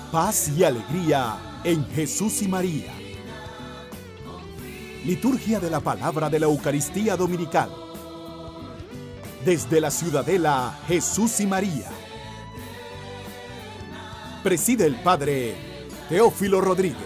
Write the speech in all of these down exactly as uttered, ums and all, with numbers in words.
paz y alegría en Jesús y María. Liturgia de la Palabra de la Eucaristía Dominical. Desde la Ciudadela Jesús y María. Preside el Padre Teófilo Rodríguez.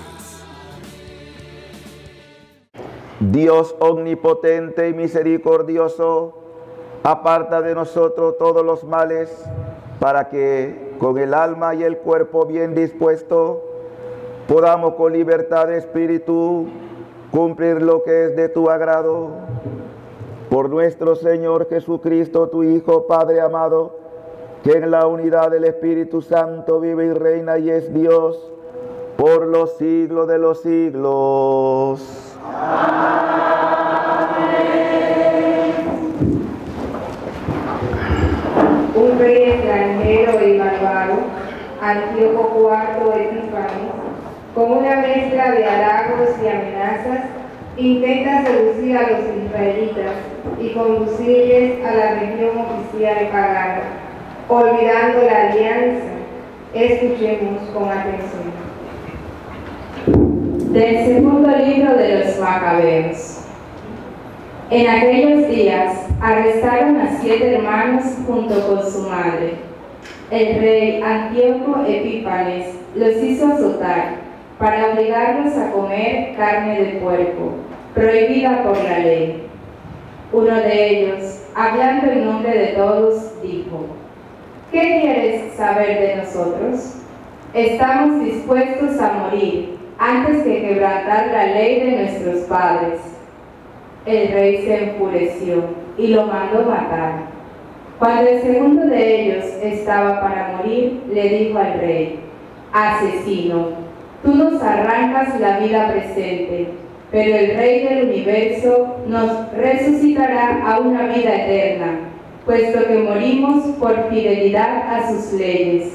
Dios omnipotente y misericordioso, aparta de nosotros todos los males, para que, con el alma y el cuerpo bien dispuesto, podamos con libertad de espíritu cumplir lo que es de tu agrado. Por nuestro Señor Jesucristo, tu Hijo, Padre amado, que en la unidad del Espíritu Santo vive y reina y es Dios por los siglos de los siglos. Un rey extranjero y malvado, Antíoco cuarto Epífanes, con una mezcla de halagos y amenazas, intenta seducir a los israelitas y conducirles a la región oficial pagana, olvidando la alianza. Escuchemos con atención. Del segundo libro de los Macabeos. En aquellos días arrestaron a siete hermanos junto con su madre. El rey Antíoco Epífanes los hizo azotar para obligarlos a comer carne de puerco, prohibida por la ley. Uno de ellos, hablando en nombre de todos, dijo: ¿Qué quieres saber de nosotros? Estamos dispuestos a morir antes que quebrantar la ley de nuestros padres. El rey se enfureció y lo mandó matar. Cuando el segundo de ellos estaba para morir, le dijo al rey: asesino, tú nos arrancas la vida presente, pero el Rey del universo nos resucitará a una vida eterna, puesto que morimos por fidelidad a sus leyes.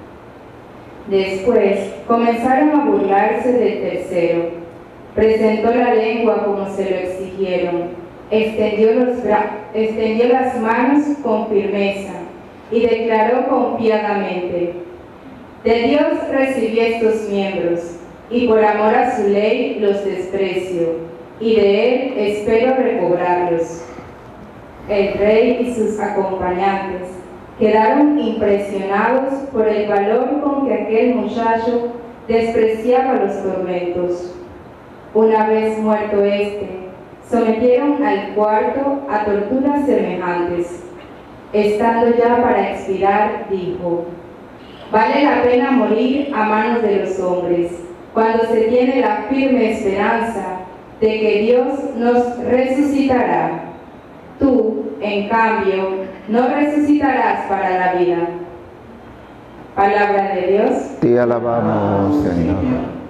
Después comenzaron a burlarse del tercero. Presentó la lengua como se lo exigieron, extendió, los extendió las manos con firmeza y declaró confiadamente: de Dios recibí estos miembros, y por amor a su ley los desprecio, y de él espero recobrarlos. El rey y sus acompañantes quedaron impresionados por el valor con que aquel muchacho despreciaba los tormentos. Una vez muerto éste, sometieron al cuarto a torturas semejantes. Estando ya para expirar, dijo: vale la pena morir a manos de los hombres, cuando se tiene la firme esperanza de que Dios nos resucitará. Tú, en cambio, no resucitarás para la vida. Palabra de Dios. Te alabamos, Señor.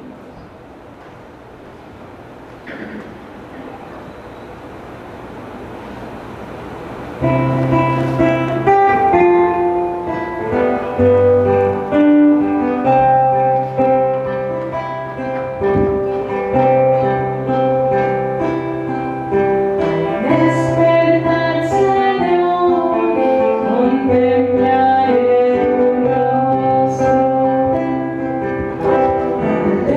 Despertar, Señor, contemplaré tu rostro.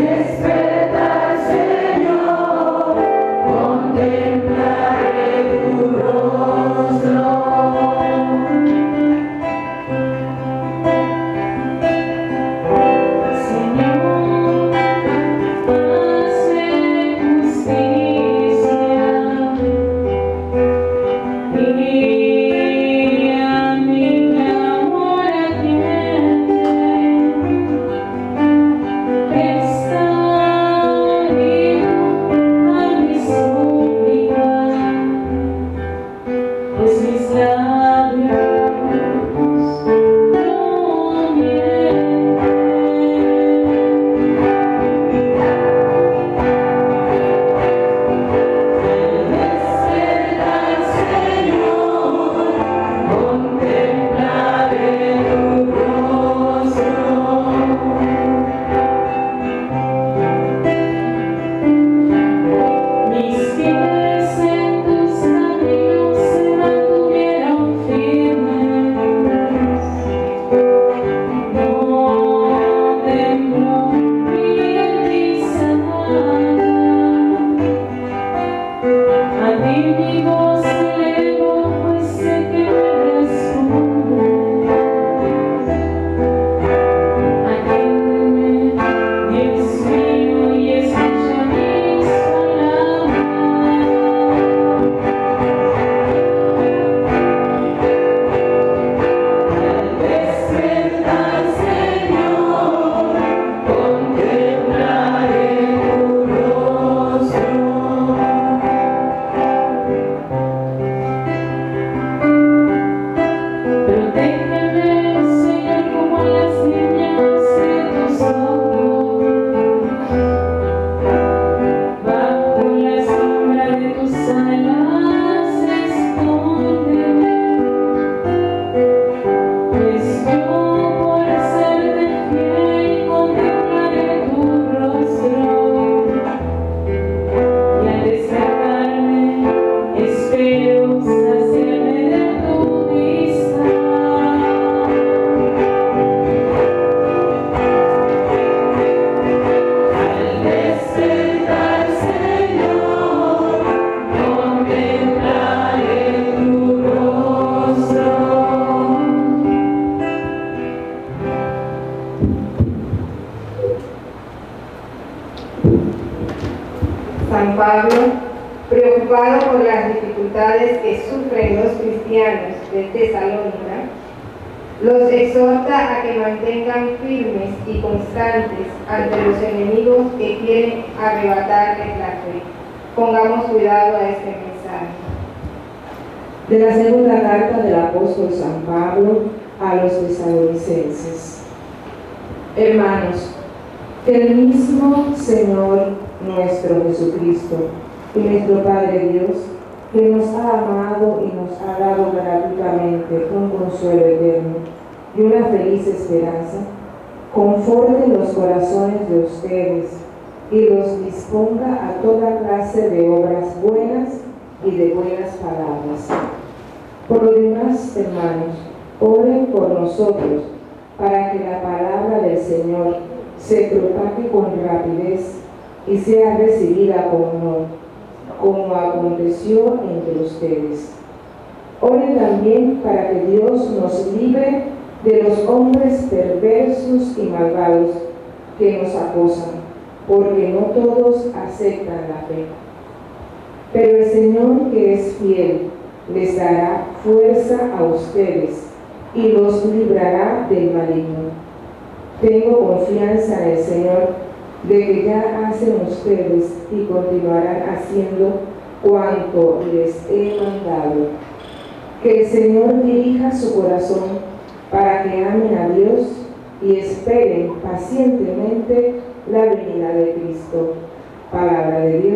San Pablo, preocupado por las dificultades que sufren los cristianos de Tesalónica, los exhorta a que mantengan firmes y constantes ante los enemigos que quieren arrebatarles la fe. Pongamos cuidado a este mensaje. De la segunda carta del apóstol San Pablo a los tesalonicenses. Hermanos, que el mismo Señor nuestro Jesucristo y nuestro Padre Dios, que nos ha amado y nos ha dado gratuitamente un consuelo eterno y una feliz esperanza, conforte los corazones de ustedes y los disponga a toda clase de obras buenas y de buenas palabras. Por lo demás, hermanos, oren por nosotros, para que la palabra del Señor se propague con rapidez y sea recibida con honor, como aconteció entre ustedes. Oren también para que Dios nos libre de los hombres perversos y malvados que nos acosan, porque no todos aceptan la fe. Pero el Señor, que es fiel, les dará fuerza a ustedes y los librará del maligno. Tengo confianza en el Señor de que ya hacen ustedes y continuarán haciendo cuanto les he mandado. Que el Señor dirija su corazón para que amen a Dios y esperen pacientemente la venida de Cristo. Palabra de Dios.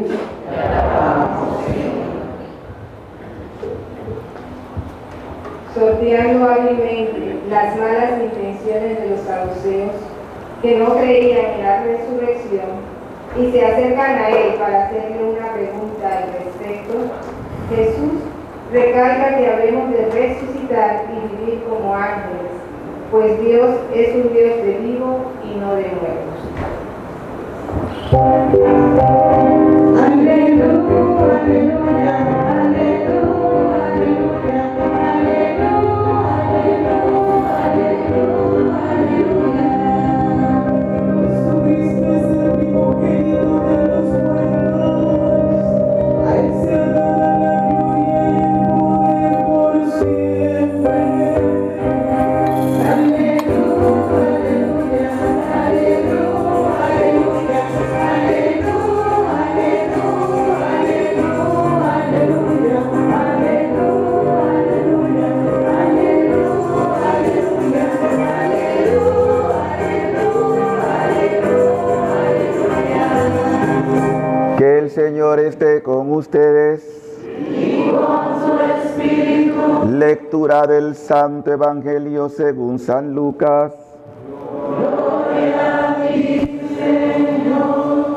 Sorteando hábilmente las malas intenciones de los saduceos, que no creían en la resurrección, y se acercan a él para hacerle una pregunta al respecto, Jesús recalca que habremos de resucitar y vivir como ángeles, pues Dios es un Dios de vivo y no de muertos. Aleluya, aleluya, aleluya, aleluya, aleluya, aleluya, aleluya. Jesucristo es el primogénito de los muertos, a él se da la gloria y el poder por siempre. Aleluya, aleluya, aleluya, aleluya, Que el Señor esté con ustedes. y con su espíritu. Lectura del Santo Evangelio según San Lucas. Gloria a ti, Señor.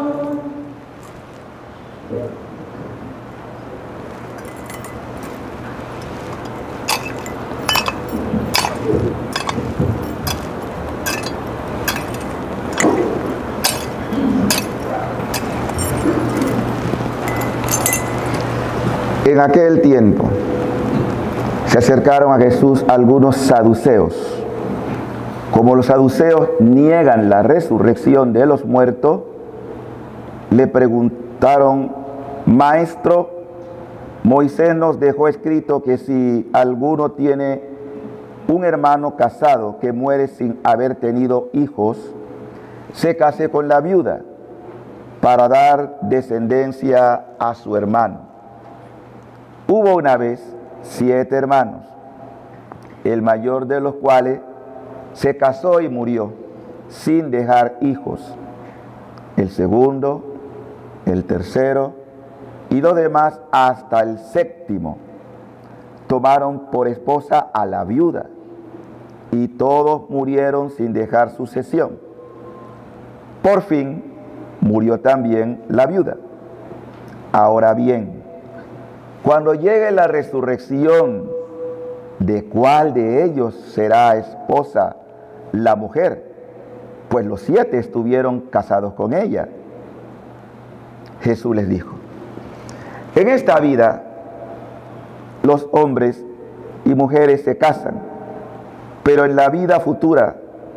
En aquel tiempo se acercaron a Jesús algunos saduceos. Como los saduceos niegan la resurrección de los muertos, le preguntaron: Maestro, Moisés nos dejó escrito que si alguno tiene un hermano casado que muere sin haber tenido hijos, se case con la viuda para dar descendencia a su hermano. Hubo una vez siete hermanos, el mayor de los cuales se casó y murió sin dejar hijos. El segundo, el tercero y los demás hasta el séptimo tomaron por esposa a la viuda, y todos murieron sin dejar sucesión. Por fin murió también la viuda. Ahora bien, cuando llegue la resurrección, ¿de cuál de ellos será esposa la mujer? Pues los siete estuvieron casados con ella. Jesús les dijo: en esta vida los hombres y mujeres se casan, pero en la vida futura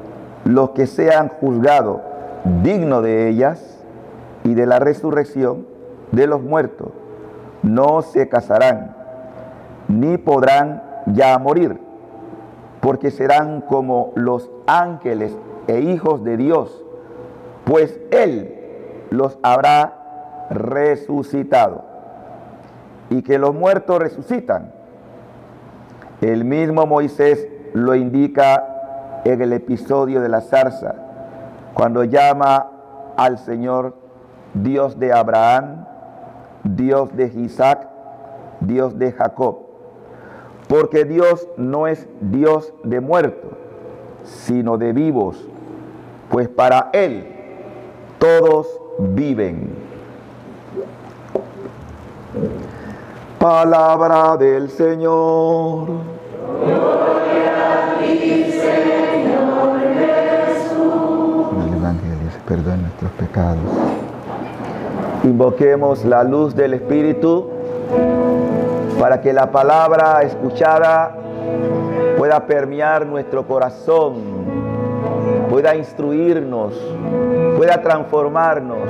los que sean juzgados dignos de ellas y de la resurrección de los muertos, no se casarán, ni podrán ya morir, porque serán como los ángeles e hijos de Dios, pues Él los habrá resucitado. Y que los muertos resucitan, el mismo Moisés lo indica en el episodio de la zarza, cuando llama al Señor Dios de Abraham, Dios de Isaac, Dios de Jacob. Porque Dios no es Dios de muertos, sino de vivos, pues para Él todos viven. Palabra del Señor. Gloria a ti, Señor Jesús. En el Evangelio se perdonen nuestros pecados. Invoquemos la luz del Espíritu para que la palabra escuchada pueda permear nuestro corazón, pueda instruirnos, pueda transformarnos.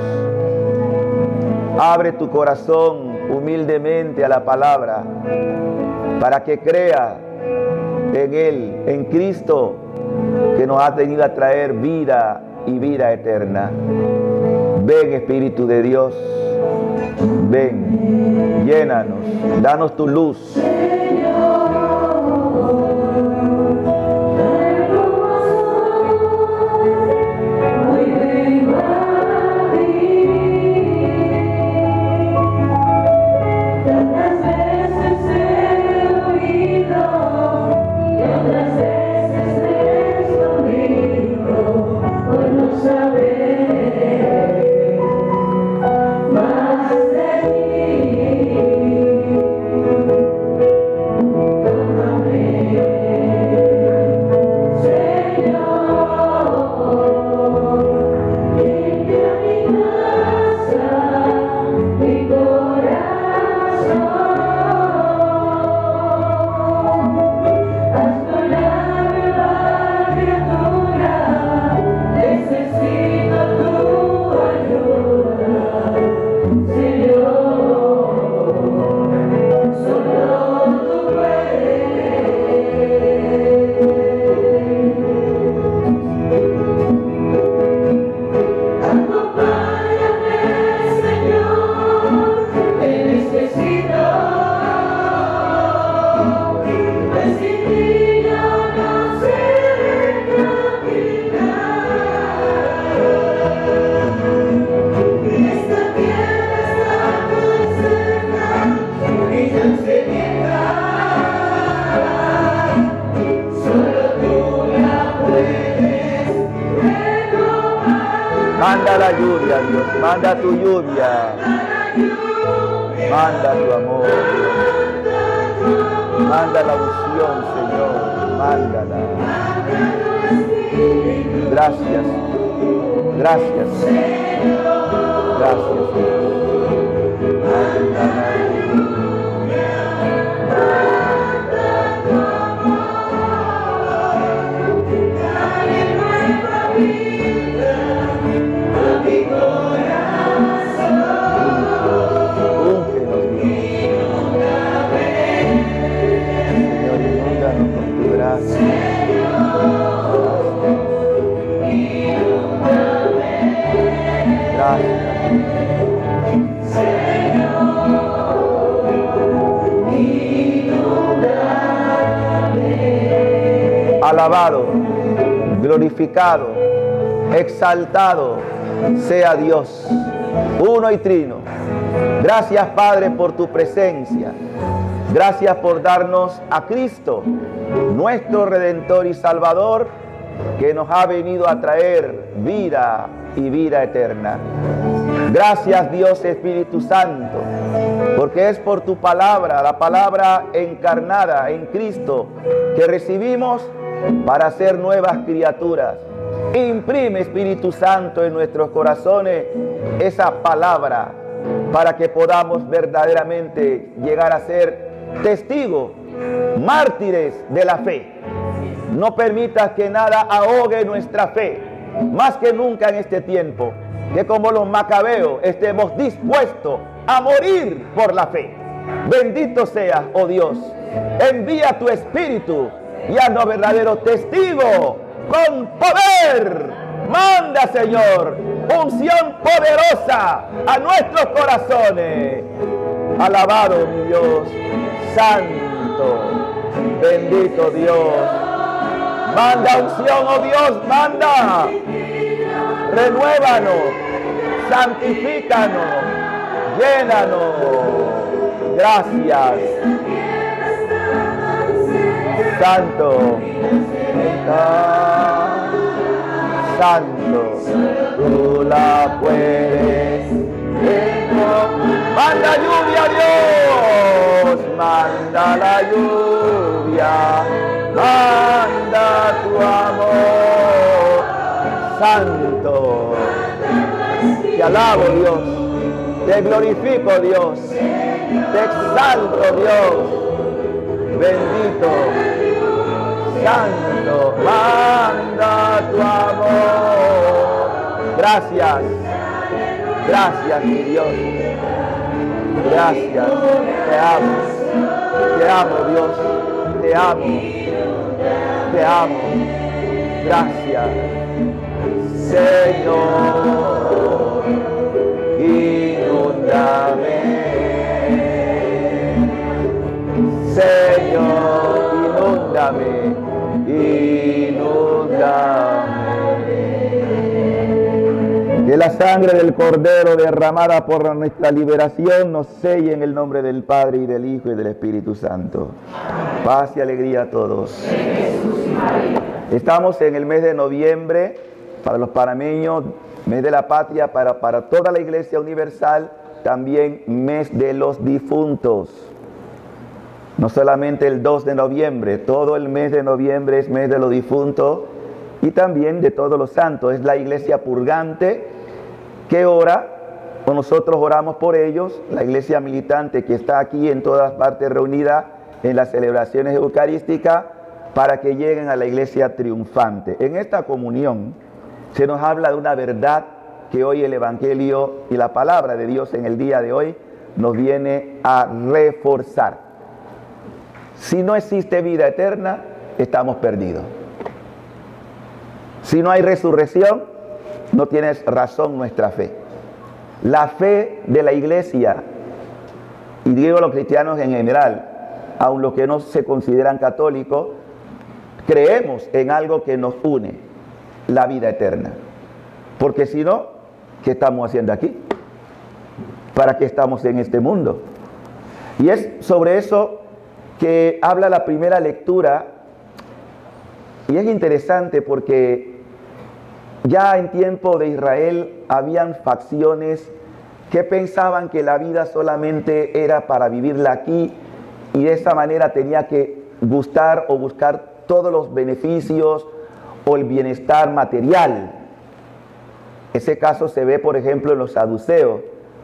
Abre tu corazón humildemente a la palabra para que crea en Él, en Cristo, que nos ha venido a traer vida y vida eterna. Ven, Espíritu de Dios, ven, llénanos, danos tu luz. Manda la lluvia, Dios, manda tu lluvia, manda tu amor, manda la unción, Señor, mándala. Gracias, gracias, gracias, alabado, glorificado, exaltado sea Dios, uno y trino. Gracias, Padre, por tu presencia. Gracias por darnos a Cristo, nuestro Redentor y Salvador, que nos ha venido a traer vida y vida eterna. Gracias, Dios Espíritu Santo, porque es por tu palabra, la palabra encarnada en Cristo, que recibimos para ser nuevas criaturas. Imprime, Espíritu Santo, en nuestros corazones esa palabra para que podamos verdaderamente llegar a ser testigos, mártires de la fe. No permitas que nada ahogue nuestra fe, más que nunca en este tiempo, que como los macabeos estemos dispuestos a morir por la fe. Bendito seas, oh Dios. Envía tu Espíritu y haznos verdadero testigo con poder. Manda, Señor, unción poderosa a nuestros corazones. Alabado mi Dios, santo, bendito Dios. Manda unción, oh Dios, manda. Renuévanos, santifícanos, llénanos. Gracias. Santo, santo, tú la puedes. Manda lluvia, Dios, manda la lluvia, manda tu amor. Santo, te alabo, Dios, te glorifico, Dios, te exalto, Dios, bendito, santo, manda tu amor. Gracias, gracias, mi Dios, gracias, te amo, te amo, Dios, te amo, te amo, gracias. Señor, inúndame. Señor, inúndame, inúndame. Que la sangre del Cordero derramada por nuestra liberación nos selle en el nombre del Padre y del Hijo y del Espíritu Santo. Paz y alegría a todos. Estamos en el mes de noviembre, para los panameños, mes de la patria, para, para toda la Iglesia Universal, también mes de los difuntos. No solamente el dos de noviembre, todo el mes de noviembre es mes de los difuntos y también de todos los santos. Es la Iglesia purgante que ora, o nosotros oramos por ellos, la Iglesia militante que está aquí en todas partes reunida en las celebraciones eucarísticas, para que lleguen a la Iglesia triunfante. En esta comunión se nos habla de una verdad que hoy el Evangelio y la palabra de Dios en el día de hoy nos viene a reforzar. Si no existe vida eterna, estamos perdidos. Si no hay resurrección, no tienes razón nuestra fe. La fe de la Iglesia, y digo los cristianos en general, aun los que no se consideran católicos, creemos en algo que nos une, la vida eterna. Porque si no, ¿qué estamos haciendo aquí? ¿Para qué estamos en este mundo? Y es sobre eso que habla la primera lectura, y es interesante porque ya en tiempo de Israel habían facciones que pensaban que la vida solamente era para vivirla aquí y de esa manera tenía que gustar o buscar todos los beneficios o el bienestar material. Ese caso se ve, por ejemplo, en los saduceos.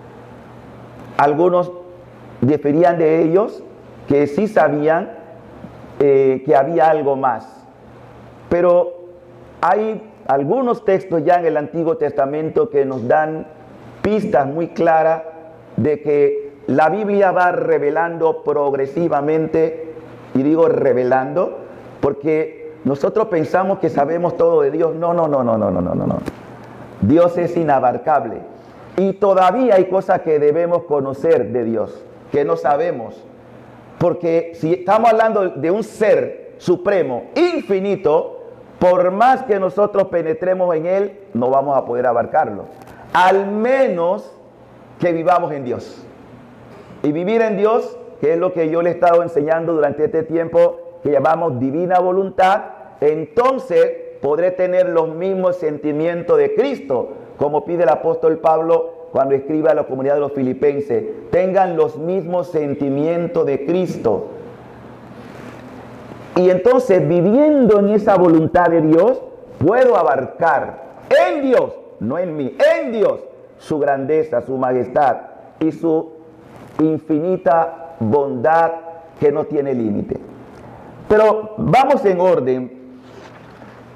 Algunos diferían de ellos que sí sabían eh, que había algo más. Pero hay algunos textos ya en el Antiguo Testamento que nos dan pistas muy claras de que la Biblia va revelando progresivamente, y digo revelando, porque nosotros pensamos que sabemos todo de Dios. No, no, no, no, no, no, no, no. Dios es inabarcable. Y todavía hay cosas que debemos conocer de Dios, que no sabemos. Porque si estamos hablando de un ser supremo, infinito, por más que nosotros penetremos en Él, no vamos a poder abarcarlo. Al menos que vivamos en Dios. Y vivir en Dios, que es lo que yo le he estado enseñando durante este tiempo, que llamamos divina voluntad, entonces podré tener los mismos sentimientos de Cristo, como pide el apóstol Pablo cuando escribe a la comunidad de los filipenses. Tengan los mismos sentimientos de Cristo. Y entonces, viviendo en esa voluntad de Dios, puedo abarcar en Dios, no en mí, en Dios, su grandeza, su majestad y su infinita bondad que no tiene límite. Pero vamos en orden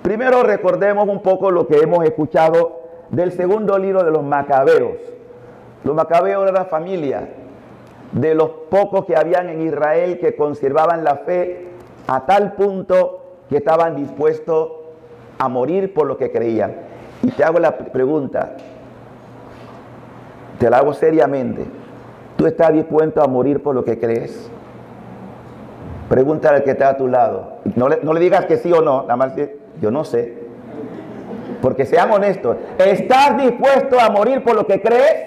Primero recordemos un poco lo que hemos escuchado del segundo libro de los Macabeos. Los Macabeos eran la familia de los pocos que habían en Israel que conservaban la fe a tal punto que estaban dispuestos a morir por lo que creían. Y te hago la pregunta, te la hago seriamente. ¿Tú estás dispuesto a morir por lo que crees? Pregúntale al que está a tu lado. No le, no le digas que sí o no, nada más que yo no sé. Porque sean honestos. ¿Estás dispuesto a morir por lo que crees?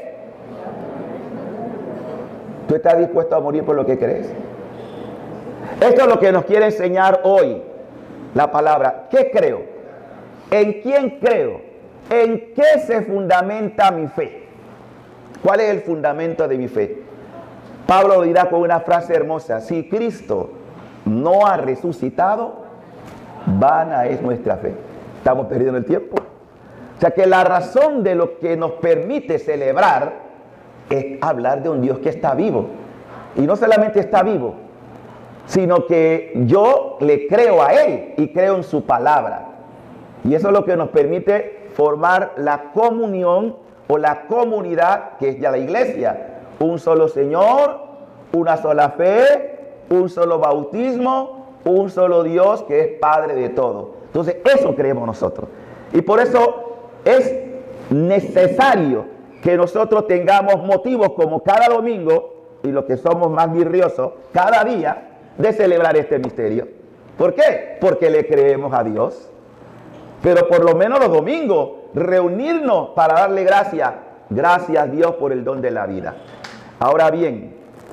¿Tú estás dispuesto a morir por lo que crees? Esto es lo que nos quiere enseñar hoy la palabra. ¿Qué creo? ¿En quién creo? ¿En qué se fundamenta mi fe? ¿Cuál es el fundamento de mi fe? Pablo dirá con una frase hermosa: si Cristo no ha resucitado, vana es nuestra fe. Estamos perdiendo el tiempo. O sea que la razón de lo que nos permite celebrar es hablar de un Dios que está vivo. Y no solamente está vivo, sino que yo le creo a Él y creo en su palabra. Y eso es lo que nos permite formar la comunión o la comunidad que es ya la iglesia. Un solo Señor, una sola fe, un solo bautismo, un solo Dios que es Padre de todo. Entonces eso creemos nosotros. Y por eso es necesario que nosotros tengamos motivos como cada domingo, y los que somos más virriosos, cada día, de celebrar este misterio. ¿Por qué? Porque le creemos a Dios. Pero por lo menos los domingos, reunirnos para darle gracias. Gracias Dios por el don de la vida. Ahora bien,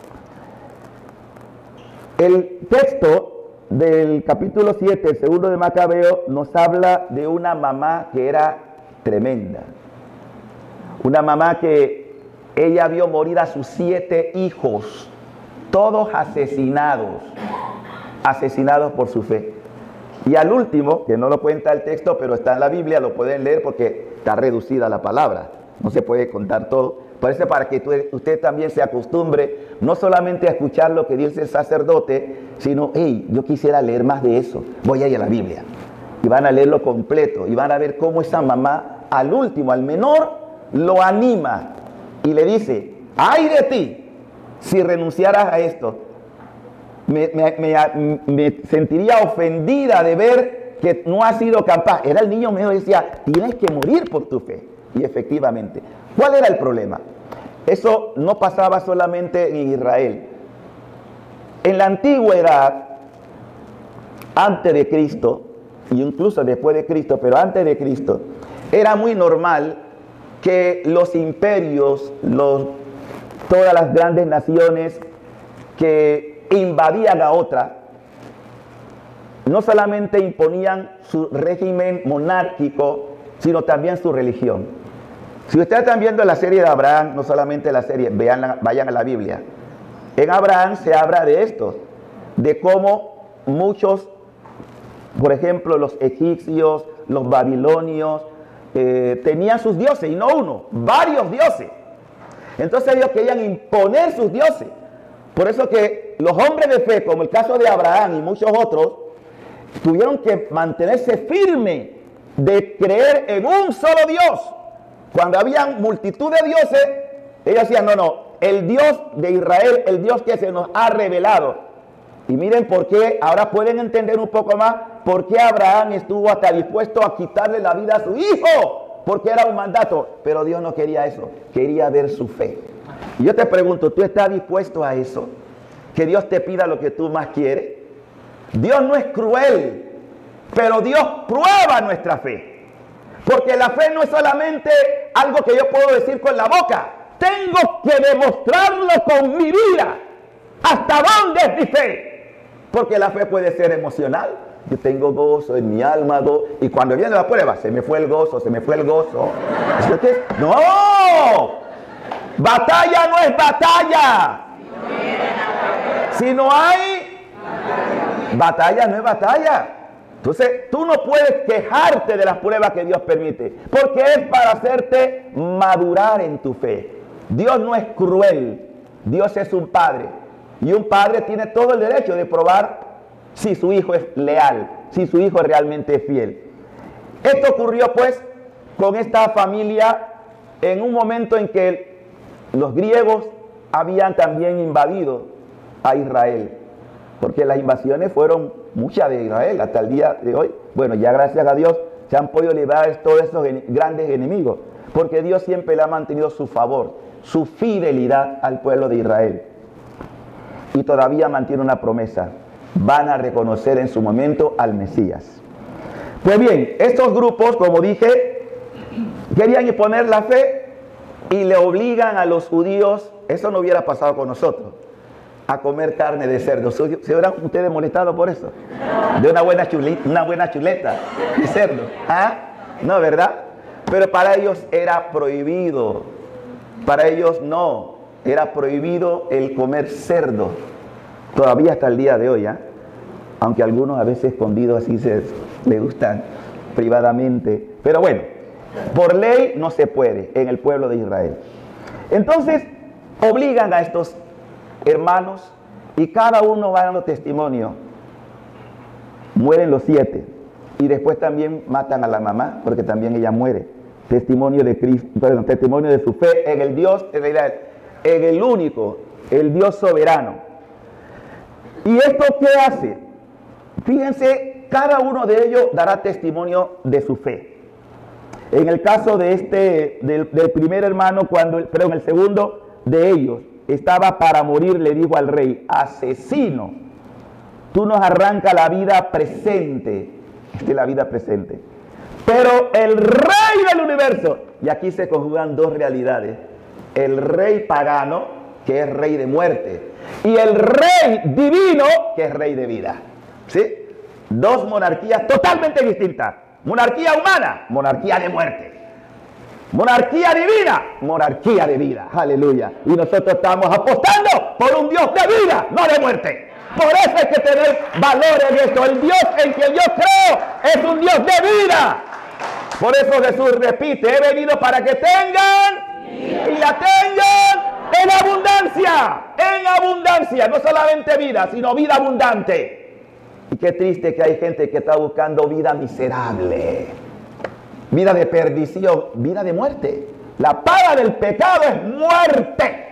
el texto del capítulo siete, el segundo de Macabeo, nos habla de una mamá que era tremenda. Una mamá que ella vio morir a sus siete hijos, todos asesinados, asesinados por su fe. Y al último, que no lo cuenta el texto, pero está en la Biblia, lo pueden leer porque está reducida la palabra, no se puede contar todo. Parece para que tú, usted también se acostumbre no solamente a escuchar lo que dice el sacerdote, sino, hey, yo quisiera leer más de eso, voy a ir a la Biblia. Y van a leerlo completo y van a ver cómo esa mamá, al último, al menor, lo anima y le dice: ay de ti si renunciaras a esto. Me, me, me, me sentiría ofendida de ver que no has sido capaz. Era el niño medio, decía: tienes que morir por tu fe. Y efectivamente, ¿cuál era el problema? Eso no pasaba solamente en Israel. En la antigüedad, antes de Cristo, y incluso después de Cristo, pero antes de Cristo, era muy normal que los imperios, los, todas las grandes naciones que invadían a otra, no solamente imponían su régimen monárquico, sino también su religión. Si ustedes están viendo la serie de Abraham, no solamente la serie, vean, vayan a la Biblia. En Abraham se habla de esto, de cómo muchos, por ejemplo, los egipcios, los babilonios, eh, tenían sus dioses, y no uno, varios dioses. Entonces ellos querían imponer sus dioses. Por eso que los hombres de fe, como el caso de Abraham y muchos otros, tuvieron que mantenerse firmes de creer en un solo Dios. Cuando había multitud de dioses, ellos decían: no, no, el Dios de Israel, el Dios que se nos ha revelado. Y miren por qué, ahora pueden entender un poco más por qué Abraham estuvo hasta dispuesto a quitarle la vida a su hijo, porque era un mandato. Pero Dios no quería eso, quería ver su fe. Y yo te pregunto, ¿tú estás dispuesto a eso? Que Dios te pida lo que tú más quieres. Dios no es cruel, pero Dios prueba nuestra fe. Porque la fe no es solamente algo que yo puedo decir con la boca. Tengo que demostrarlo con mi vida. ¿Hasta dónde es mi fe? Porque la fe puede ser emocional. Yo tengo gozo en mi alma. Go y cuando viene la prueba, se me fue el gozo, se me fue el gozo. ¿Eso qué es? ¡No! Batalla no es batalla. Si no hay batalla, no es batalla. Entonces, tú no puedes quejarte de las pruebas que Dios permite, porque es para hacerte madurar en tu fe. Dios no es cruel, Dios es un padre. Y un padre tiene todo el derecho de probar si su hijo es leal, si su hijo realmente es fiel. Esto ocurrió pues con esta familia en un momento en que los griegos habían también invadido a Israel, porque las invasiones fueron muchas de Israel hasta el día de hoy. Bueno, ya gracias a Dios se han podido librar todos esos grandes enemigos, porque Dios siempre le ha mantenido su favor, su fidelidad al pueblo de Israel. Y todavía mantiene una promesa: van a reconocer en su momento al Mesías. Pues bien, estos grupos, como dije, querían imponer la fe y le obligan a los judíos, eso no hubiera pasado con nosotros, a comer carne de cerdo. ¿Se hubieran ustedes molestado por eso? De una buena chuleta, una buena chuleta de cerdo. ¿Ah? No, ¿verdad? Pero para ellos era prohibido. Para ellos no. Era prohibido el comer cerdo. Todavía hasta el día de hoy, ¿eh? Aunque algunos a veces escondidos así se le gustan privadamente. Pero bueno, por ley no se puede en el pueblo de Israel. Entonces, obligan a estos hermanos y cada uno va dando testimonio. Mueren los siete y después también matan a la mamá porque también ella muere. Testimonio de Cristo, perdón, testimonio de su fe en el Dios, en realidad, en el único, el Dios soberano. ¿Y esto qué hace? Fíjense, cada uno de ellos dará testimonio de su fe. En el caso de este, del, del primer hermano, cuando, perdón, el segundo de ellos estaba para morir, le dijo al rey: asesino, tú nos arrancas la vida presente. Esta es la vida presente. Pero el rey del universo, y aquí se conjugan dos realidades: el rey pagano, que es rey de muerte, y el rey divino, que es rey de vida. ¿Sí? Dos monarquías totalmente distintas. Monarquía humana, monarquía de muerte. Monarquía divina, monarquía de vida. Aleluya. Y nosotros estamos apostando por un Dios de vida, no de muerte. Por eso hay que tener valor en esto. El Dios en que yo creo es un Dios de vida. Por eso Jesús repite: he venido para que tengan y la tengan en abundancia. En abundancia. No solamente vida, sino vida abundante. Y qué triste que hay gente que está buscando vida miserable, vida de perdición, vida de muerte. La paga del pecado es muerte.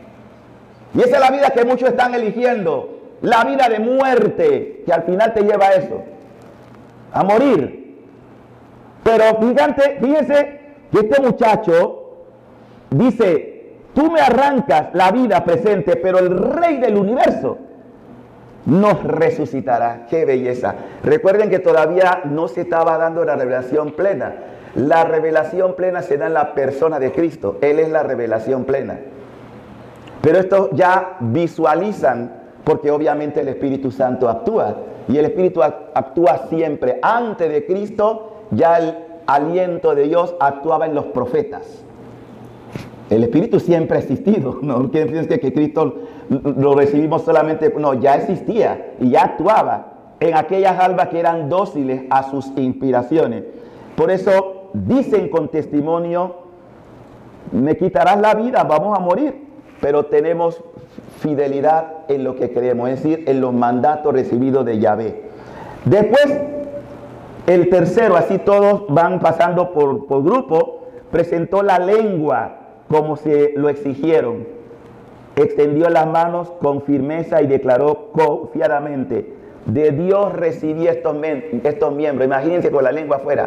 Y esa es la vida que muchos están eligiendo. La vida de muerte, que al final te lleva a eso, a morir. Pero fíjate, fíjense que este muchacho dice: tú me arrancas la vida presente, pero el rey del universo nos resucitará. ¡Qué belleza! Recuerden que todavía no se estaba dando la revelación plena. La revelación plena se da en la persona de Cristo. Él es la revelación plena. Pero esto ya visualizan, porque obviamente el Espíritu Santo actúa. Y el Espíritu actúa siempre. Antes de Cristo, ya el aliento de Dios actuaba en los profetas. El Espíritu siempre ha existido. No quieren decir que Cristo lo recibimos solamente. No, ya existía y ya actuaba en aquellas almas que eran dóciles a sus inspiraciones. Por eso dicen con testimonio: me quitarás la vida, vamos a morir, pero tenemos fidelidad en lo que creemos, es decir, en los mandatos recibidos de Yahvé. Después, el tercero, así todos van pasando por, por grupo, presentó la lengua como se lo exigieron. Extendió las manos con firmeza y declaró confiadamente: de Dios recibí estos, estos miembros. Imagínense con la lengua afuera.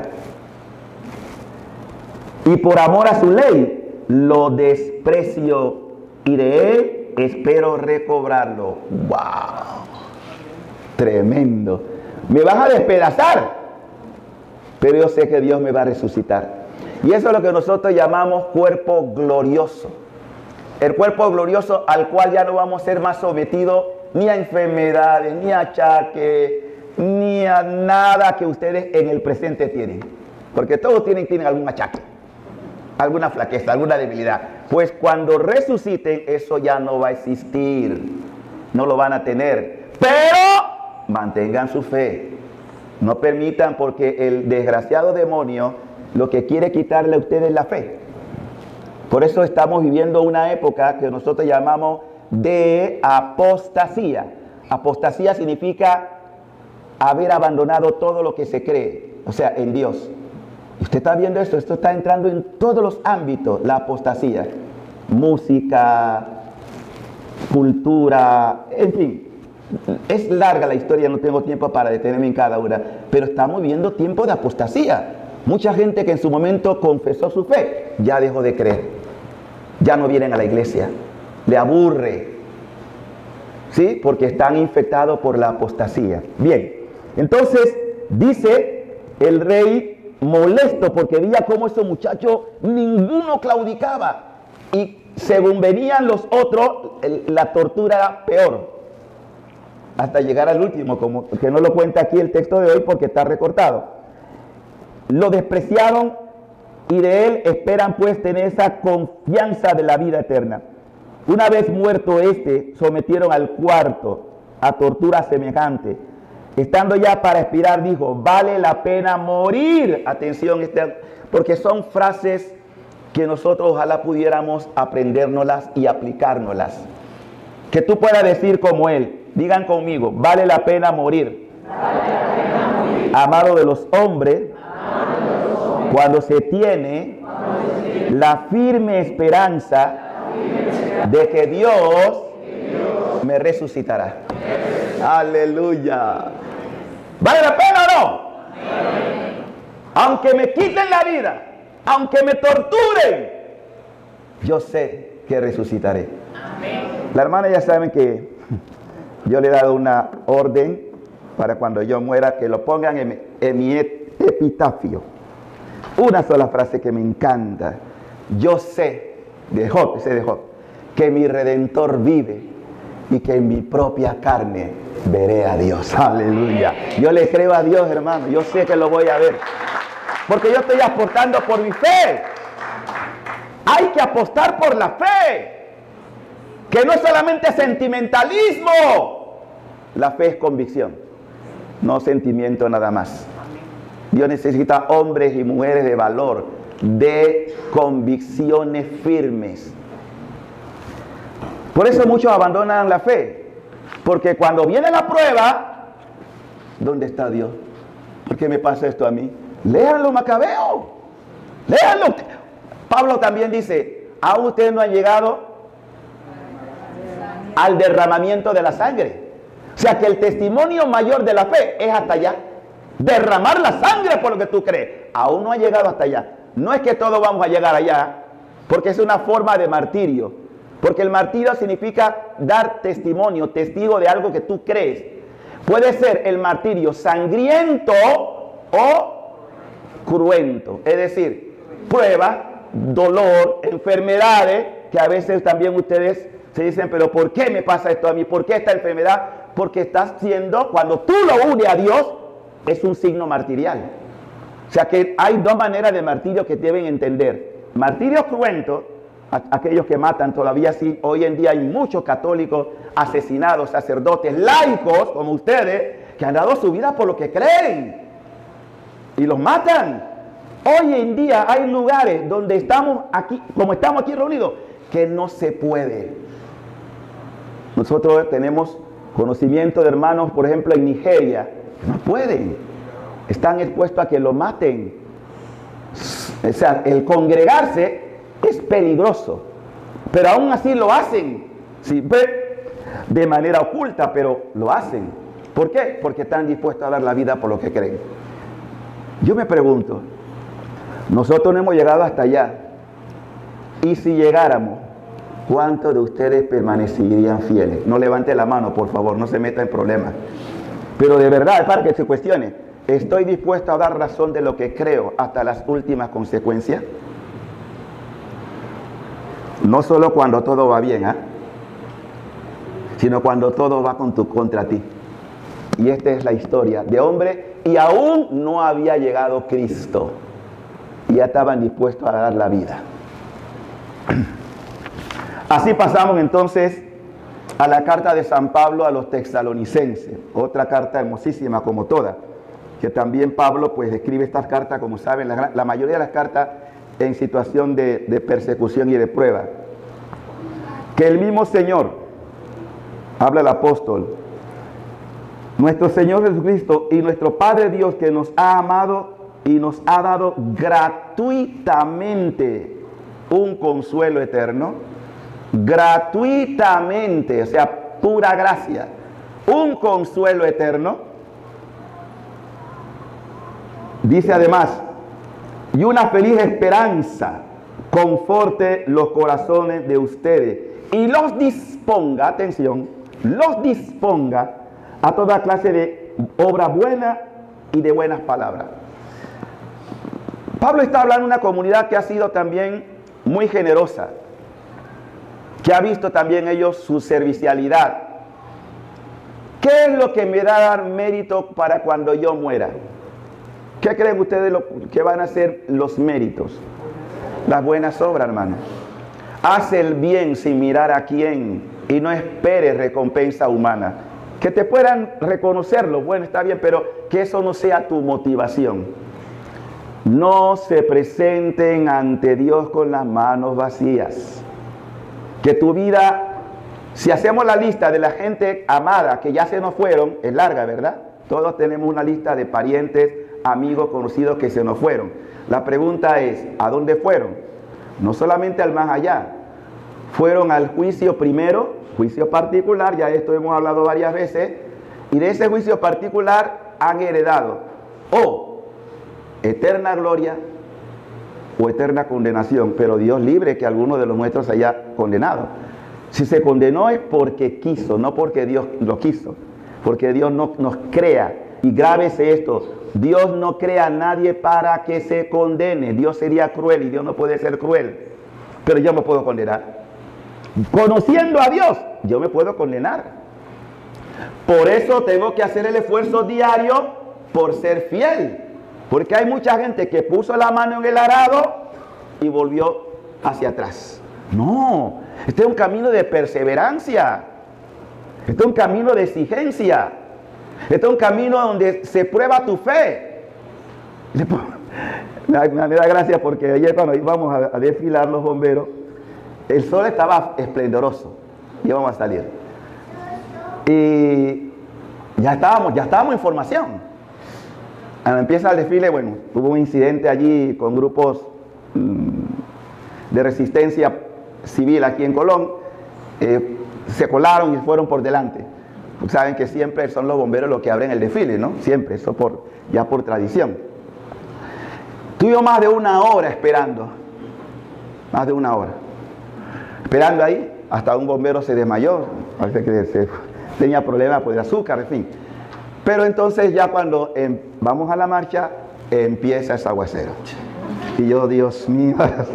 Y por amor a su ley lo desprecio, y de él espero recobrarlo. ¡Wow! Tremendo. Me vas a despedazar, pero yo sé que Dios me va a resucitar. Y eso es lo que nosotros llamamos cuerpo glorioso. El cuerpo glorioso al cual ya no vamos a ser más sometidos ni a enfermedades, ni a achaques, ni a nada que ustedes en el presente tienen. Porque todos tienen, tienen algún achaque, alguna flaqueza, alguna debilidad. Pues cuando resuciten, eso ya no va a existir. No lo van a tener. Pero mantengan su fe. No permitan, porque el desgraciado demonio lo que quiere quitarle a ustedes la fe. Por eso estamos viviendo una época que nosotros llamamos de apostasía. Apostasía significa haber abandonado todo lo que se cree, o sea, en Dios. Usted está viendo esto, esto está entrando en todos los ámbitos, la apostasía. Música, cultura, en fin. Es larga la historia, no tengo tiempo para detenerme en cada una, pero estamos viviendo tiempo de apostasía. Mucha gente que en su momento confesó su fe, ya dejó de creer. Ya no vienen a la iglesia. Le aburre. ¿Sí? Porque están infectados por la apostasía. Bien, entonces dice el rey molesto porque veía cómo esos muchachos, ninguno claudicaba. Y según venían los otros, la tortura era peor. Hasta llegar al último, como que no lo cuenta aquí el texto de hoy porque está recortado. Lo despreciaron y de él esperan pues tener esa confianza de la vida eterna. Una vez muerto este, sometieron al cuarto a tortura semejante. Estando ya para expirar, dijo, vale la pena morir. Atención, este, porque son frases que nosotros ojalá pudiéramos aprendérnoslas y aplicárnoslas. Que tú puedas decir como él. Digan conmigo, vale la pena morir. Vale la pena morir. Amado de los hombres, Amado de los hombres. Cuando se tiene, cuando se tiene la firme esperanza, la firme esperanza de que Dios, que Dios me resucitará. Me Aleluya. ¿Vale la pena o no? Amén. Aunque me quiten la vida, aunque me torturen, yo sé que resucitaré. Amén. La hermana ya saben que yo le he dado una orden para cuando yo muera que lo pongan en, en mi epitafio. Una sola frase que me encanta. Yo sé, de Job, ese de Job, que mi Redentor vive y que en mi propia carne veré a Dios. Aleluya. Yo le creo a Dios, hermano. Yo sé que lo voy a ver. Porque yo estoy apostando por mi fe. Hay que apostar por la fe. Que no es solamente sentimentalismo. La fe es convicción, no sentimiento nada más. Dios necesita hombres y mujeres de valor, de convicciones firmes. Por eso muchos abandonan la fe. Porque cuando viene la prueba, ¿dónde está Dios? ¿Por qué me pasa esto a mí? Léanlo, Macabeo. Léanlo. Pablo también dice, aún ustedes no han llegado al derramamiento de la sangre. O sea que el testimonio mayor de la fe es hasta allá. Derramar la sangre por lo que tú crees. Aún no ha llegado hasta allá. No es que todos vamos a llegar allá, porque es una forma de martirio. Porque el martirio significa dar testimonio, testigo de algo que tú crees. Puede ser el martirio sangriento o cruento. Es decir, prueba, dolor, enfermedades, que a veces también ustedes se dicen, pero ¿por qué me pasa esto a mí? ¿Por qué esta enfermedad? Porque estás siendo, cuando tú lo unes a Dios, es un signo martirial. O sea que hay dos maneras de martirio que deben entender. Martirio cruento, a, aquellos que matan todavía sí. Hoy en día hay muchos católicos asesinados, sacerdotes, laicos, como ustedes, que han dado su vida por lo que creen. Y los matan. Hoy en día hay lugares donde estamos aquí, como estamos aquí reunidos, que no se puede. Nosotros tenemos conocimiento de hermanos, por ejemplo, en Nigeria, no pueden, están expuestos a que lo maten. O sea, el congregarse es peligroso, pero aún así lo hacen, ¿sí? De manera oculta, pero lo hacen. ¿Por qué? Porque están dispuestos a dar la vida por lo que creen. Yo me pregunto, nosotros no hemos llegado hasta allá, y si llegáramos, ¿cuántos de ustedes permanecerían fieles? No levante la mano, por favor, no se meta en problemas. Pero de verdad, para que se cuestione, ¿estoy dispuesto a dar razón de lo que creo hasta las últimas consecuencias? No solo cuando todo va bien, ¿eh? sino cuando todo va con tu, contra ti. Y esta es la historia de hombre, y aún no había llegado Cristo. Y ya estaban dispuestos a dar la vida. Así pasamos entonces a la carta de San Pablo a los tesalonicenses, otra carta hermosísima como todas, que también Pablo pues escribe estas cartas, como saben, la, la mayoría de las cartas en situación de, de persecución y de prueba. Que el mismo Señor, habla el apóstol, nuestro Señor Jesucristo y nuestro Padre Dios, que nos ha amado y nos ha dado gratuitamente un consuelo eterno. Gratuitamente, o sea, pura gracia. Un consuelo eterno. Dice además, y una feliz esperanza conforte los corazones de ustedes y los disponga, atención, los disponga a toda clase de obra buena y de buenas palabras. Pablo está hablando de una comunidad que ha sido también muy generosa, que ha visto también ellos su servicialidad. ¿Qué es lo que me da dar mérito para cuando yo muera? ¿Qué creen ustedes lo que van a ser los méritos? Las buenas obras, hermano. Haz el bien sin mirar a quién y no esperes recompensa humana. Que te puedan reconocerlo, bueno, está bien, pero que eso no sea tu motivación. No se presenten ante Dios con las manos vacías. Que tu vida, si hacemos la lista de la gente amada que ya se nos fueron, es larga, ¿verdad? Todos tenemos una lista de parientes, amigos, conocidos que se nos fueron. La pregunta es, ¿a dónde fueron? No solamente al más allá. Fueron al juicio primero, juicio particular, ya de esto hemos hablado varias veces, y de ese juicio particular han heredado o eterna gloria o eterna condenación, pero Dios libre que alguno de los nuestros haya condenado. Si se condenó es porque quiso, no porque Dios lo quiso, porque Dios no nos crea. Y grábese esto, Dios no crea a nadie para que se condene. Dios sería cruel y Dios no puede ser cruel, pero yo me puedo condenar. Conociendo a Dios, yo me puedo condenar. Por eso tengo que hacer el esfuerzo diario por ser fiel. Porque hay mucha gente que puso la mano en el arado y volvió hacia atrás. No, este es un camino de perseverancia. Este es un camino de exigencia. Este es un camino donde se prueba tu fe. Me da, me da gracia porque ayer cuando íbamos a, a desfilar los bomberos, el sol estaba esplendoroso. Íbamos a salir. Y ya estábamos, ya estábamos en formación. Cuando empieza el desfile, bueno, hubo un incidente allí con grupos mmm, de resistencia civil aquí en Colón. Eh, se colaron y fueron por delante. Saben que siempre son los bomberos los que abren el desfile, ¿no? Siempre, eso por, ya por tradición. Tuvimos más de una hora esperando. Más de una hora. Esperando ahí, hasta un bombero se desmayó. Parece que se, tenía problemas por el azúcar, en fin. Pero entonces ya cuando eh, vamos a la marcha, eh, empieza ese aguacero. Y yo, Dios mío.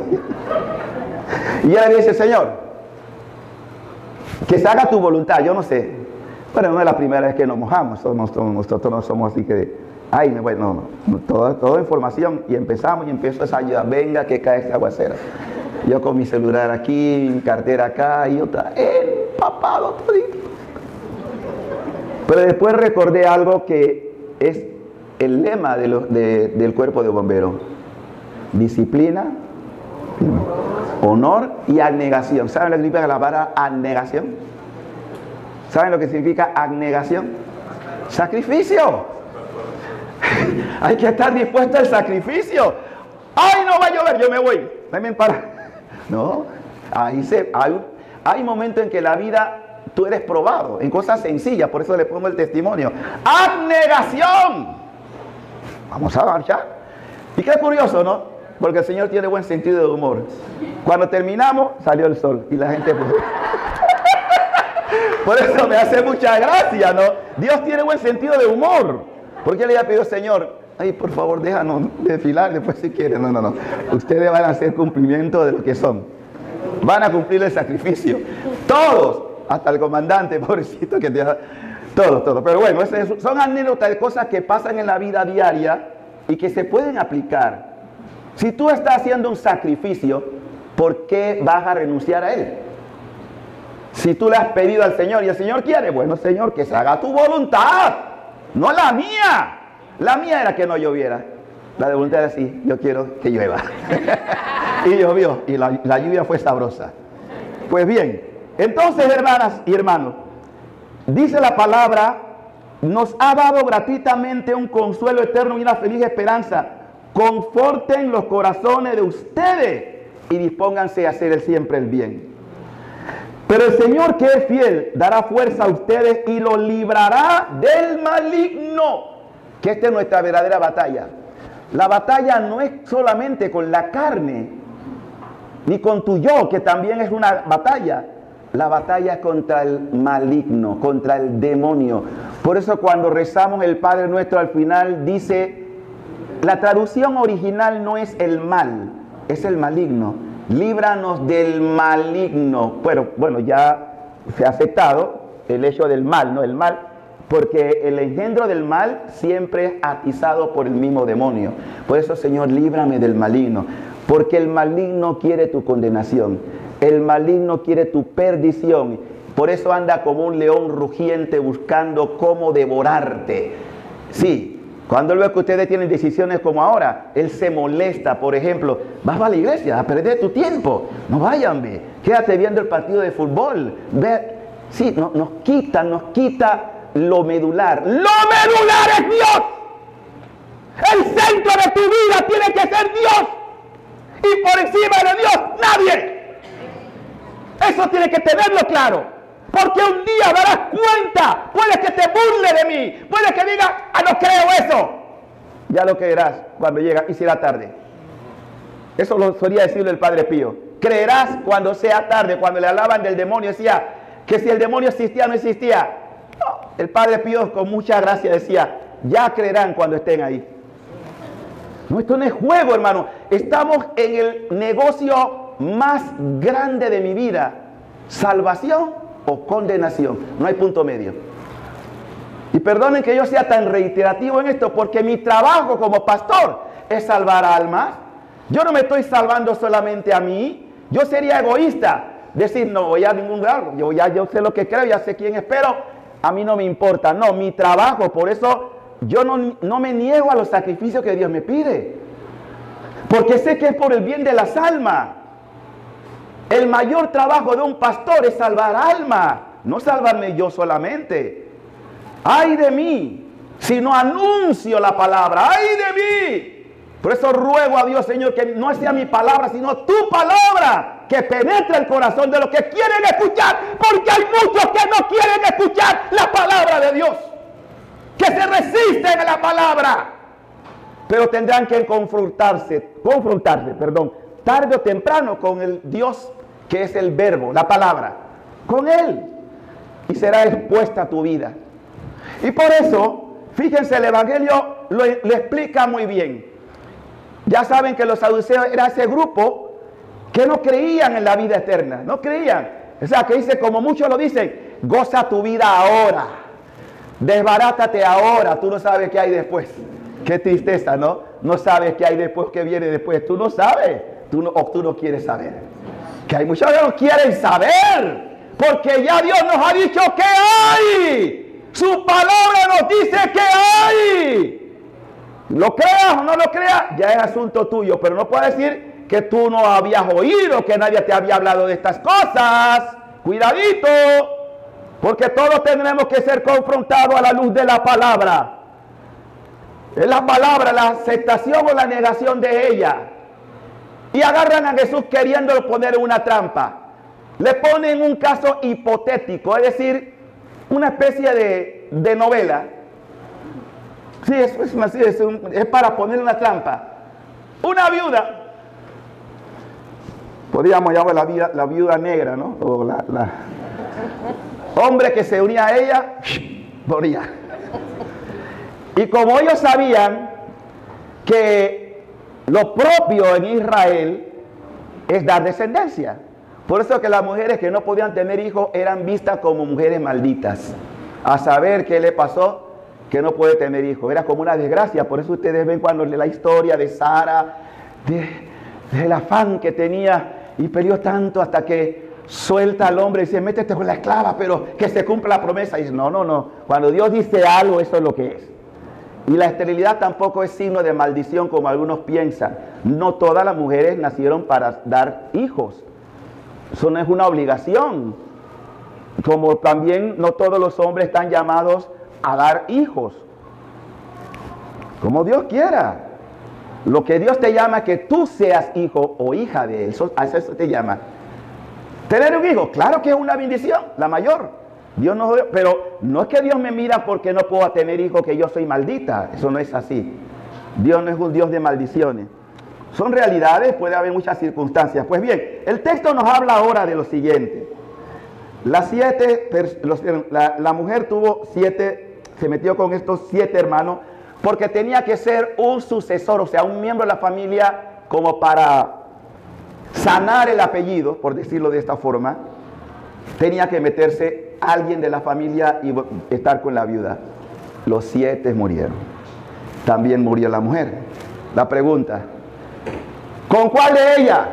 Y ella le dice, Señor, que se haga tu voluntad, yo no sé. Bueno, no es la primera vez que nos mojamos, nosotros, nosotros no somos así que, ay, bueno, no, todo, todo información. Y empezamos y empiezo esa ayuda, venga que cae ese aguacero. Yo con mi celular aquí, mi cartera acá y otra, empapado todito. Pero después recordé algo que es el lema de lo, de, del cuerpo de bomberos. Disciplina, honor y abnegación. ¿Saben lo que significa la palabra abnegación? ¿Saben lo que significa abnegación? Sacrificio. Hay que estar dispuesto al sacrificio. ¡Ay, no va a llover! Yo me voy. Déjenme parar. No, ahí se, hay, hay momentos en que la vida tú eres probado en cosas sencillas, por eso le pongo el testimonio. ¡Abnegación! Vamos a marchar. Y qué curioso, ¿no? Porque el Señor tiene buen sentido de humor. Cuando terminamos, salió el sol y la gente... Pues... Por eso me hace mucha gracia, ¿no? Dios tiene buen sentido de humor. Porque le había pedido, Señor, ay, por favor, déjanos desfilar después si quieren. No, no, no. Ustedes van a hacer cumplimiento de lo que son. Van a cumplir el sacrificio. Todos. Hasta el comandante, pobrecito, que te ha... Todos, todos. Pero bueno, son anécdotas de cosas que pasan en la vida diaria y que se pueden aplicar. Si tú estás haciendo un sacrificio, ¿por qué vas a renunciar a él? Si tú le has pedido al Señor y el Señor quiere, bueno, Señor, que se haga tu voluntad, no la mía. La mía era que no lloviera. La de voluntad era así, yo quiero que llueva. Y llovió, y la, la lluvia fue sabrosa. Pues bien, entonces, hermanas y hermanos, dice la palabra, nos ha dado gratuitamente un consuelo eterno y una feliz esperanza conforten los corazones de ustedes y dispónganse a hacer siempre el bien. Pero el Señor, que es fiel, dará fuerza a ustedes y los librará del maligno. Que esta es nuestra verdadera batalla. La batalla no es solamente con la carne, ni con tu yo, que también es una batalla. La batalla es contra el maligno, contra el demonio. Por eso cuando rezamos el Padre Nuestro al final dice, la traducción original no es el mal, es el maligno. Líbranos del maligno. Bueno, bueno, ya se ha aceptado el hecho del mal, ¿no? El mal, porque el engendro del mal siempre es atizado por el mismo demonio. Por eso, Señor, líbrame del maligno. Porque el maligno quiere tu condenación. El maligno quiere tu perdición. Por eso anda como un león rugiente buscando cómo devorarte. Sí. Cuando él ve que ustedes tienen decisiones como ahora, él se molesta. Por ejemplo, vas a la iglesia a perder tu tiempo. No vayan, ve. Quédate viendo el partido de fútbol. Ve. Sí, no, nos quita, nos quita lo medular. ¡Lo medular es Dios! El centro de tu vida tiene que ser Dios. Y por encima de Dios, nadie. Eso tiene que tenerlo claro. Porque un día darás cuenta, puede que te burle de mí, puede que diga, ah, no creo eso. Ya lo creerás cuando llega y será tarde. Eso lo solía decirle el Padre Pío. Creerás cuando sea tarde, cuando le hablaban del demonio, decía que si el demonio existía o no existía. No, el Padre Pío con mucha gracia decía, ya creerán cuando estén ahí. No, esto no es juego, hermano. Estamos en el negocio más grande de mi vida. Salvación o condenación, no hay punto medio. Y perdonen que yo sea tan reiterativo en esto, porque mi trabajo como pastor es salvar almas. Yo no me estoy salvando solamente a mí. Yo sería egoísta decir, no voy a ningún lugar, yo ya yo sé lo que creo, ya sé quién espero, a mí no me importa. No, mi trabajo, por eso yo no, no me niego a los sacrificios que Dios me pide, porque sé que es por el bien de las almas. El mayor trabajo de un pastor es salvar almas, no salvarme yo solamente. ¡Ay de mí! Si no anuncio la palabra, ¡ay de mí! Por eso ruego a Dios, Señor, que no sea mi palabra, sino tu palabra, que penetre el corazón de los que quieren escuchar, porque hay muchos que no quieren escuchar la palabra de Dios, que se resisten a la palabra, pero tendrán que confrontarse, confrontarse, perdón, tarde o temprano con el Dios que es el verbo, la palabra, con Él, y será expuesta a tu vida. Y por eso, fíjense, el Evangelio lo, lo explica muy bien. Ya saben que los saduceos era ese grupo que no creían en la vida eterna, no creían. O sea, que dice, como muchos lo dicen, goza tu vida ahora, desbarátate ahora, tú no sabes qué hay después. Qué tristeza, ¿no? No sabes qué hay después, qué viene después, tú no sabes, tú no, o tú no quieres saber. Que hay muchos que no quieren saber, porque ya Dios nos ha dicho que hay. Su palabra nos dice que hay. Lo creas o no lo creas, ya es asunto tuyo, pero no puedes decir que tú no habías oído, que nadie te había hablado de estas cosas. Cuidadito, porque todos tendremos que ser confrontados a la luz de la palabra. Es la palabra, la aceptación o la negación de ella. Y agarran a Jesús queriéndolo poner en una trampa. Le ponen un caso hipotético, es decir, una especie de, de novela. Sí, es, es, es, un, es para poner una trampa. Una viuda, podríamos llamarla la, vida, la viuda negra, ¿no? O la, la... hombre que se unía a ella, moría. Y como ellos sabían que lo propio en Israel es dar descendencia, por eso que las mujeres que no podían tener hijos eran vistas como mujeres malditas. A saber qué le pasó, que no puede tener hijos. Era como una desgracia. Por eso ustedes ven cuando la historia de Sara, de, del afán que tenía y peleó tanto hasta que suelta al hombre y dice, métete con la esclava, pero que se cumpla la promesa. Y dice, no, no, no. Cuando Dios dice algo, eso es lo que es. Y la esterilidad tampoco es signo de maldición como algunos piensan. No todas las mujeres nacieron para dar hijos. Eso no es una obligación. Como también no todos los hombres están llamados a dar hijos. Como Dios quiera. Lo que Dios te llama es que tú seas hijo o hija de Él. Eso, a eso te llama. Tener un hijo, claro que es una bendición, la mayor. Dios no, pero no es que Dios me mira porque no puedo tener hijos, que yo soy maldita. Eso no es así. Dios no es un Dios de maldiciones. Son realidades, puede haber muchas circunstancias. Pues bien, el texto nos habla ahora de lo siguiente. Las siete, los, la, la mujer tuvo siete, se metió con estos siete hermanos, porque tenía que ser un sucesor, o sea, un miembro de la familia, como para sanar el apellido, por decirlo de esta forma. Tenía que meterse alguien de la familia y estar con la viuda. Los siete murieron. También murió la mujer. La pregunta, ¿con cuál de ella?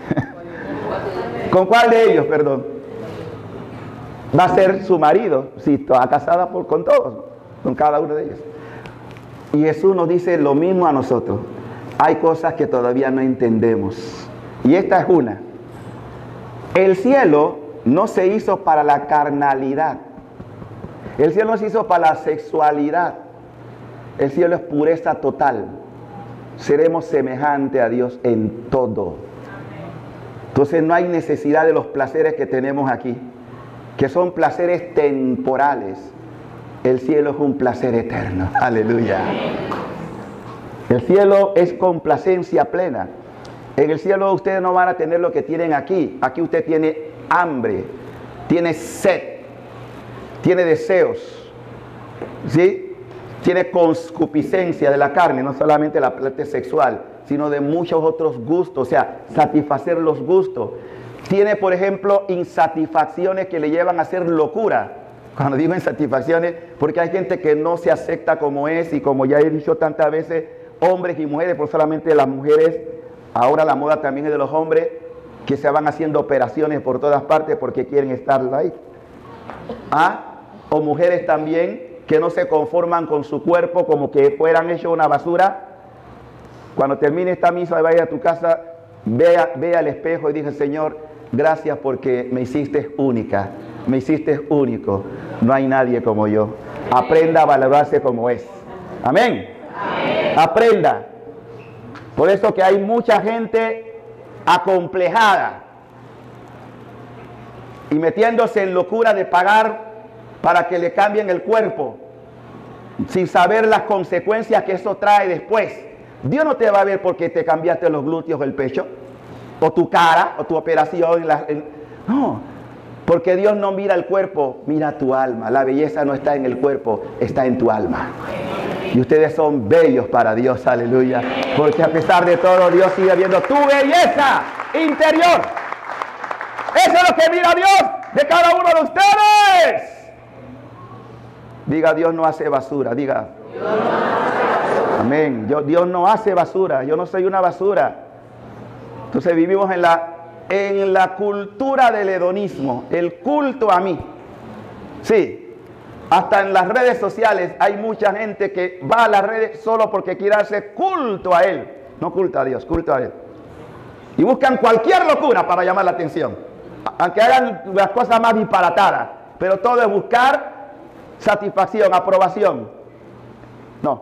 ¿Con cuál de ellos, perdón? Va a ser su marido, si está casada por, con todos, con cada uno de ellos. Y Jesús nos dice lo mismo a nosotros. Hay cosas que todavía no entendemos. Y esta es una. El cielo no se hizo para la carnalidad. El cielo no se hizo para la sexualidad. El cielo es pureza total. Seremos semejantes a Dios en todo. Entonces no hay necesidad de los placeres que tenemos aquí, que son placeres temporales. El cielo es un placer eterno. Aleluya. El cielo es complacencia plena. En el cielo ustedes no van a tener lo que tienen aquí. Aquí usted tiene hambre, tiene sed, tiene deseos, ¿sí? Tiene concupiscencia de la carne, no solamente la parte sexual, sino de muchos otros gustos, o sea, satisfacer los gustos. Tiene, por ejemplo, insatisfacciones que le llevan a hacer locura. Cuando digo insatisfacciones, porque hay gente que no se acepta como es, y como ya he dicho tantas veces, hombres y mujeres, por solamente las mujeres, ahora la moda también es de los hombres, que se van haciendo operaciones por todas partes porque quieren estar ahí. ¿Ah? O mujeres también que no se conforman con su cuerpo como que fueran hechos una basura. Cuando termine esta misa y vaya a tu casa, vea, vea al espejo y diga, Señor, gracias porque me hiciste única, me hiciste único. No hay nadie como yo. Aprenda a valorarse como es. Amén. Amén. Aprenda. Por eso que hay mucha gente acomplejada y metiéndose en locura de pagar para que le cambien el cuerpo sin saber las consecuencias que eso trae después. Dios no te va a ver porque te cambiaste los glúteos o el pecho o tu cara o tu operación en la, en, no, porque Dios no mira el cuerpo, mira tu alma. La belleza no está en el cuerpo, está en tu alma. Y ustedes son bellos para Dios, aleluya. Porque a pesar de todo, Dios sigue viendo tu belleza interior. Eso es lo que mira Dios de cada uno de ustedes. Diga, Dios no hace basura, diga. Dios no hace basura. Amén. Yo, Dios no hace basura, yo no soy una basura. Entonces vivimos en la, en la cultura del hedonismo, el culto a mí. Sí. Hasta en las redes sociales hay mucha gente que va a las redes solo porque quiere hacer culto a Él. No culto a Dios, culto a Él. Y buscan cualquier locura para llamar la atención. Aunque hagan las cosas más disparatadas. Pero todo es buscar satisfacción, aprobación. No.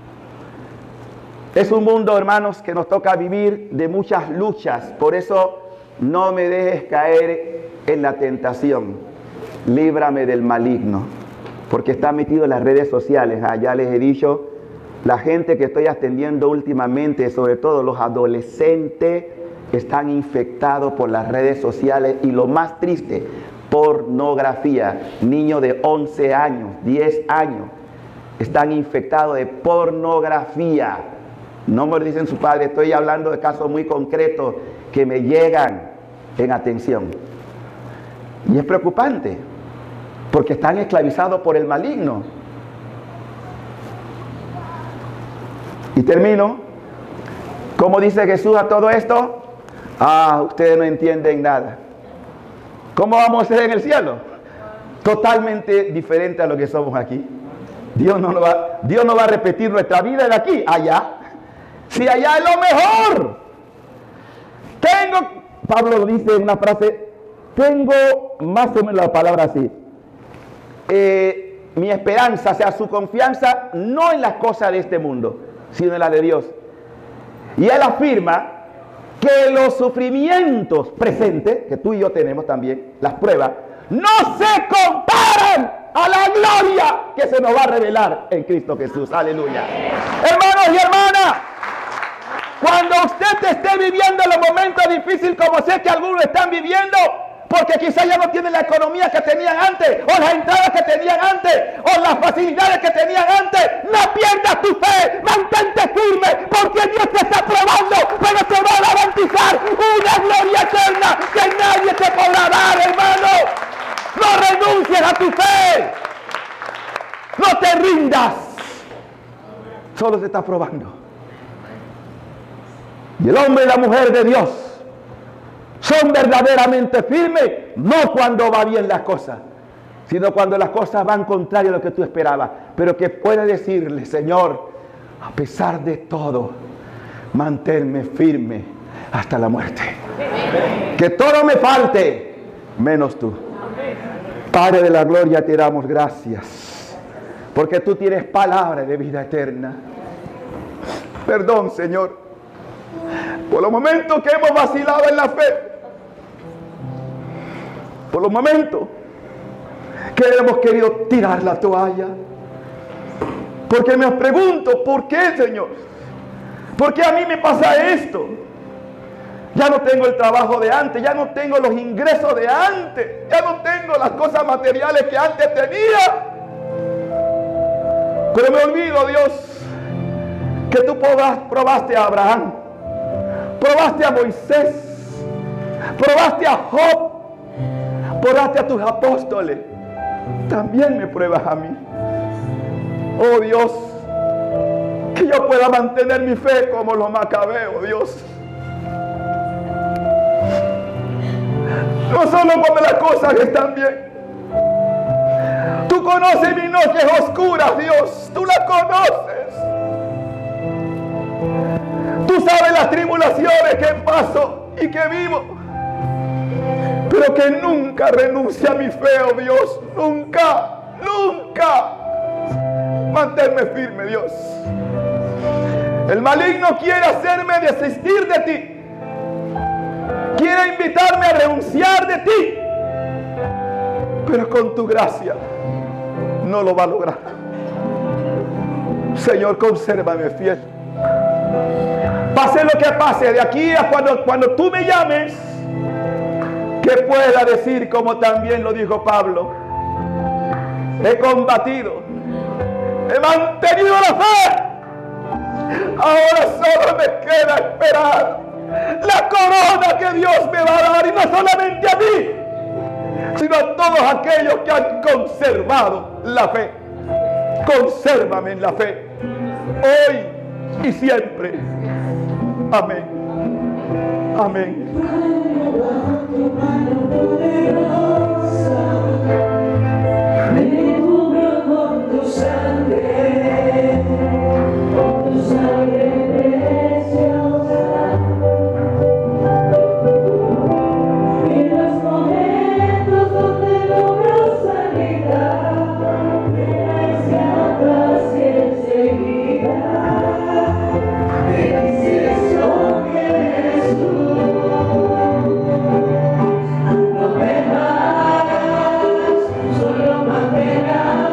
Es un mundo, hermanos, que nos toca vivir de muchas luchas. Por eso no me dejes caer en la tentación. Líbrame del maligno. Porque está metido en las redes sociales. Ah, ya les he dicho, la gente que estoy atendiendo últimamente, sobre todo los adolescentes, están infectados por las redes sociales. Y lo más triste, pornografía. Niños de once años, diez años, están infectados de pornografía. No me lo dicen su padre, estoy hablando de casos muy concretos que me llegan en atención. Y es preocupante. Porque están esclavizados por el maligno. Y termino. ¿Cómo dice Jesús a todo esto? Ah, ustedes no entienden nada. ¿Cómo vamos a ser en el cielo? Totalmente diferente a lo que somos aquí. Dios no, va, Dios no va a repetir nuestra vida de aquí, allá. Si allá es lo mejor. Tengo, Pablo dice en una frase, tengo más o menos la palabra así. Eh, mi esperanza, o sea, su confianza, no en las cosas de este mundo, sino en la de Dios. Y él afirma que los sufrimientos presentes, que tú y yo tenemos también, las pruebas, no se comparan a la gloria que se nos va a revelar en Cristo Jesús. Aleluya. Hermanos y hermanas, cuando usted esté viviendo los momentos difíciles como sé que algunos están viviendo, porque quizás ya no tienen la economía que tenían antes, o las entradas que tenían antes, o las facilidades que tenían antes, no pierdas tu fe, mantente firme, porque Dios te está probando, pero te va a garantizar una gloria eterna que nadie te podrá dar, hermano. No renuncies a tu fe, no te rindas, solo te está probando. Y el hombre y la mujer de Dios son verdaderamente firmes, no cuando va bien las cosas, sino cuando las cosas van contrario a lo que tú esperabas, pero que puede decirle: Señor, a pesar de todo, manténme firme hasta la muerte. Que todo me falte, menos tú. Padre de la gloria, te damos gracias, porque tú tienes palabra de vida eterna. Perdón, Señor, por los momentos que hemos vacilado en la fe, por los momentos que hemos querido tirar la toalla, porque me pregunto, ¿por qué, Señor? ¿Por qué a mí me pasa esto? Ya no tengo el trabajo de antes, ya no tengo los ingresos de antes, ya no tengo las cosas materiales que antes tenía. Pero me olvido, Dios, que tú probaste a Abraham, probaste a Moisés, probaste a Job, probaste a tus apóstoles. También me pruebas a mí. Oh Dios, que yo pueda mantener mi fe como los macabeos, Dios. No solo cuando las cosas están bien. Tú conoces mis noches oscuras, Dios. Tú las conoces. Tú sabes las tribulaciones que paso y que vivo. Pero que nunca renuncie a mi fe, oh Dios. Nunca, nunca. Manténme firme, Dios. El maligno quiere hacerme desistir de ti. Quiere invitarme a renunciar de ti. Pero con tu gracia no lo va a lograr. Señor, consérvame fiel. Pase lo que pase, de aquí a cuando, cuando tú me llames, que pueda decir como también lo dijo Pablo: he combatido, he mantenido la fe, ahora solo me queda esperar la corona que Dios me va a dar, y no solamente a mí, sino a todos aquellos que han conservado la fe. Consérvame en la fe, hoy y siempre. Amén. Amén. Me cubro con tu sangre, con tu sangre preciosa. En los momentos donde logro sanidad, gracias casi enseguida. Me dices, oh Jesús, no me hagas, solo manténme.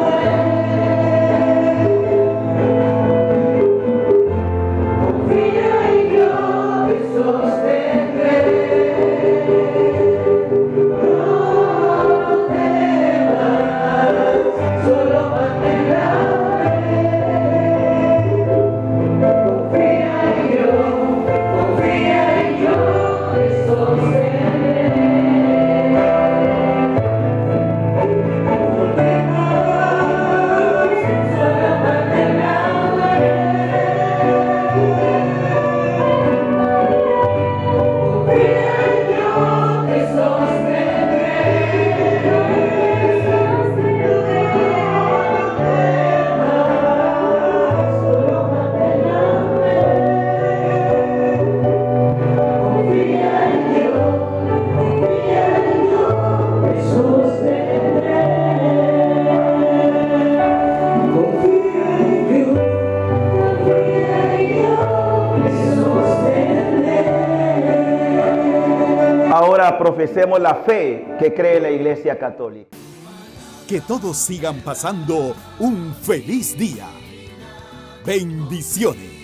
Confía en Dios y sostendré. No temas, solo manténme. Confía en Dios, confía en Dios y sostendré. No temas, solo manténme. Confía en Dios y sostendré. Solo manténme. Confía en Dios. profesemos la fe que cree la Iglesia Católica. Que todos sigan pasando un feliz día. Bendiciones.